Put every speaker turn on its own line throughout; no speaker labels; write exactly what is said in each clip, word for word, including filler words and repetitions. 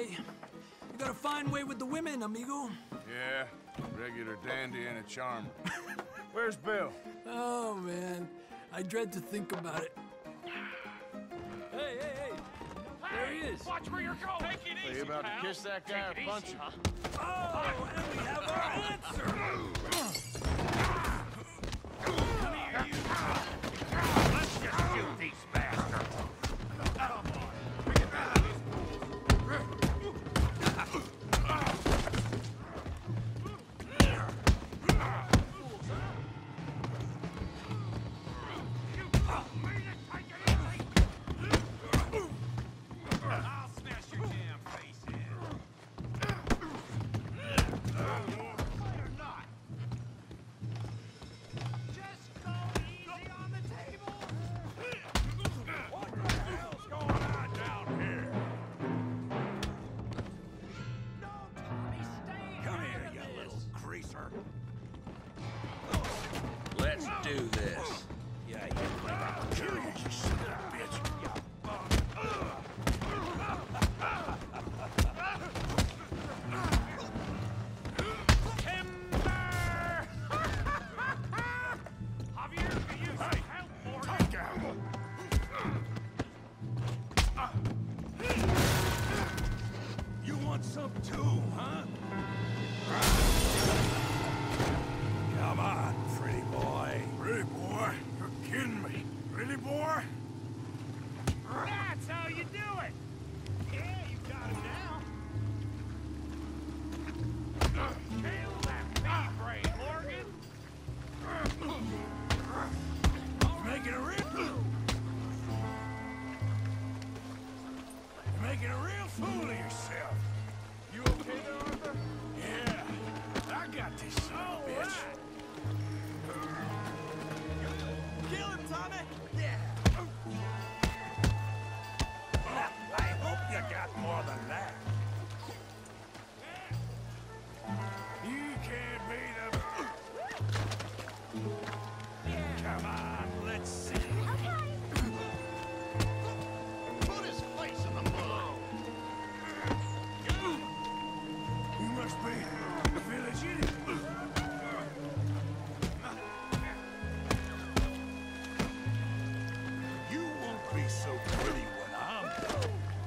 say, you got a fine way with the women, amigo.
Yeah, regular dandy and a charmer. Where's Bill?
Oh, man. I dread to think about it. Hey, hey, hey. There he is.
Watch where you're going. Take it
Are
easy,
you about
pal.
to kiss that guy or
Take it
punch
easy,
him?
huh?
Oh, and we have our answer.
Come here, you. Let's just shoot these bastards. Come on. Bring it back. I'll smash your damn face in. Or not. Just go easy on the table. What the hell's going on down here? No, Tommy, stay
Come
out
here,
of
you
this.
little greaser.
Let's do this.
Yeah, you play that kill you, you son of a bitch.
Timber! Javier, can you
Hey,
help more?
take out. You want some too, huh? Come on, pretty boy. Pretty boy? You're kidding me. Really, boy?
That's how you do it! Yeah, you got him now. Kill that bee brain, Morgan!
You're making a real... You're making a real fool of yourself.
You okay there, Arthur?
Yeah, I got this son of a bitch.
Kill him, Tommy! Yeah!
I hope you got more than that. You can't beat him. Come on, let's see.
Put his face in the mud!
You must be the village idiot. You won't be so pretty when I'm gone.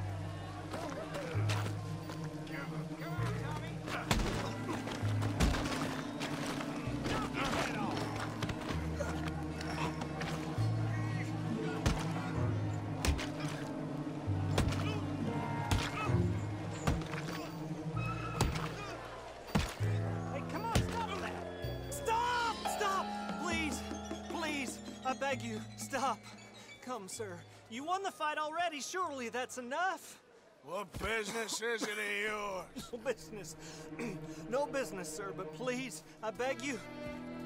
Hey, come on, stop that! Stop! Stop! Please! Please! I beg you, stop! Come, sir. You won the fight already. Surely that's enough.
What business is it of yours?
No business. No business, sir, but please, I beg you.